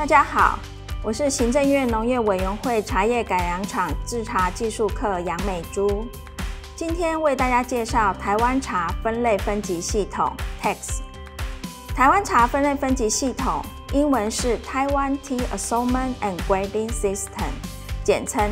大家好，我是行政院农业委员会茶叶改良场制茶技术课杨美珠。今天为大家介绍台湾茶分类分级系统 TAX。台湾茶分类分级系统英文是 Taiwan Tea Assortment and Grading System， 简称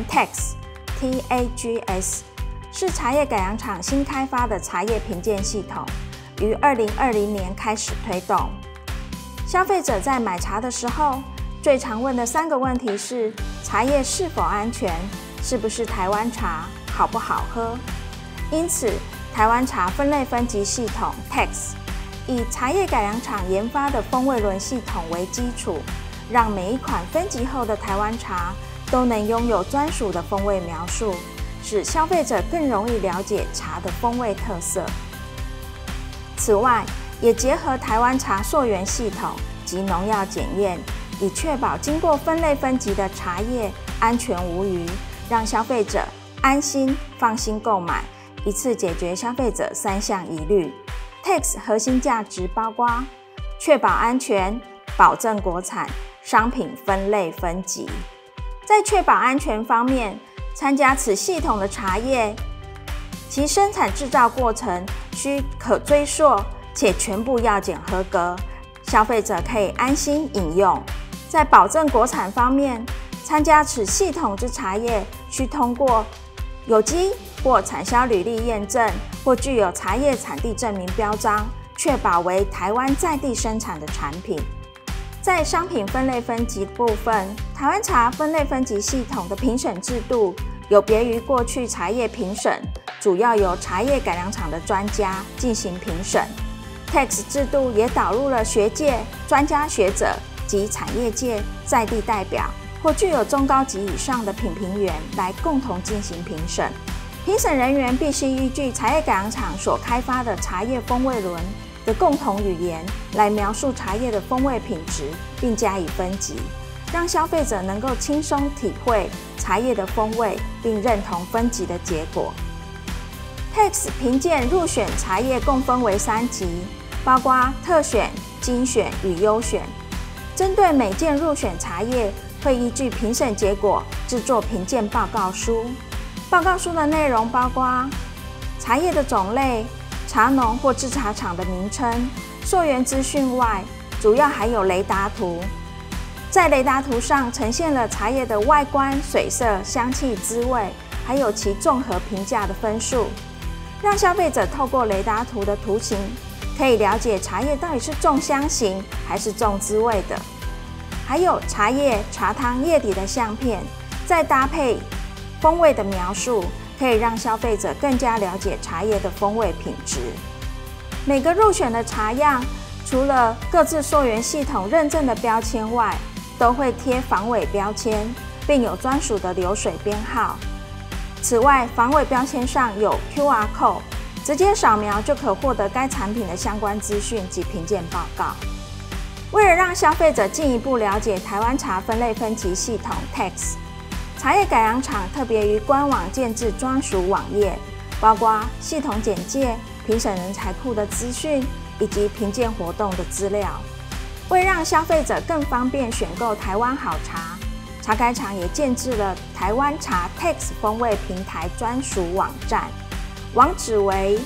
TAGS， 是茶叶改良场新开发的茶叶评鉴系统，于2020年开始推动。消费者在买茶的时候，最常问的3个问题是：茶叶是否安全？是不是台湾茶？好不好喝？因此，台湾茶分类分级系统 TAX 以茶叶改良厂研发的风味轮系统为基础，让每一款分级后的台湾茶都能拥有专属的风味描述，使消费者更容易了解茶的风味特色。此外，也结合台湾茶溯源系统及农药检验，以确保经过分类分级的茶叶安全无虞，让消费者安心放心购买，一次解决消费者3项疑虑。TAX 核心价值包括确保安全、保证国产、商品分类分级。在确保安全方面，参加此系统的茶叶，其生产制造过程需可追溯且全部药检合格，消费者可以安心饮用。在保证国产方面，参加此系统之茶叶需通过有机或产销履历验证，或具有茶叶产地证明标章，确保为台湾在地生产的产品。在商品分类分级部分，台湾茶分类分级系统的评审制度有别于过去茶叶评审，主要由茶叶改良厂的专家进行评审。TAX 制度也导入了学界、专家学者及产业界在地代表，或具有中高级以上的品评员来共同进行评审。评审人员必须依据茶叶改良厂所开发的茶叶风味轮的共同语言来描述茶叶的风味品质，并加以分级，让消费者能够轻松体会茶叶的风味，并认同分级的结果。TAX 评鉴入选茶叶共分为3级，包括特选、精选与优选。针对每件入选茶叶，会依据评审结果制作评鉴报告书。报告书的内容包括茶叶的种类、茶农或制茶厂的名称、溯源资讯外，主要还有雷达图。在雷达图上呈现了茶叶的外观、水色、香气、滋味，还有其综合评价的分数，让消费者透过雷达图的图形，可以了解茶叶到底是重香型还是重滋味的。还有茶叶、茶汤叶底的相片，再搭配风味的描述，可以让消费者更加了解茶叶的风味品质。每个入选的茶样，除了各自溯源系统认证的标签外，都会贴防伪标签，并有专属的流水编号。此外，防伪标签上有 QR code， 直接扫描就可获得该产品的相关资讯及评鉴报告。为了让消费者进一步了解台湾茶分类分级系统 TAX， 茶叶改良厂特别于官网建置专属网页，包括系统简介、评审人才库的资讯以及评鉴活动的资料。为让消费者更方便选购台湾好茶，茶改厂也建置了台湾茶 TAX 风味平台专属网站，网址为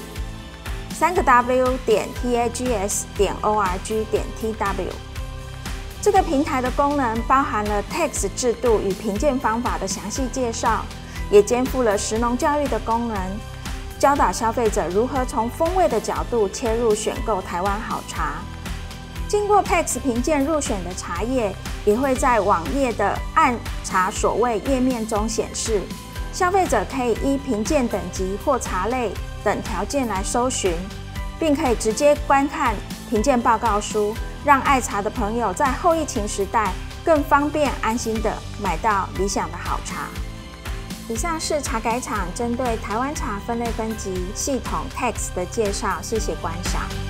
3w.tags.org.tw。这个平台的功能包含了 TAX 制度与评鉴方法的详细介绍，也肩负了食农教育的功能，教导消费者如何从风味的角度切入选购台湾好茶。经过 TAX 评鉴入选的茶叶，也会在网页的按茶所谓页面中显示，消费者可以依评鉴等级或茶类等条件来搜寻，并可以直接观看评鉴报告书，让爱茶的朋友在后疫情时代更方便安心的买到理想的好茶。以上是茶改厂针对台湾茶分类分级系统 TAX 的介绍，谢谢观赏。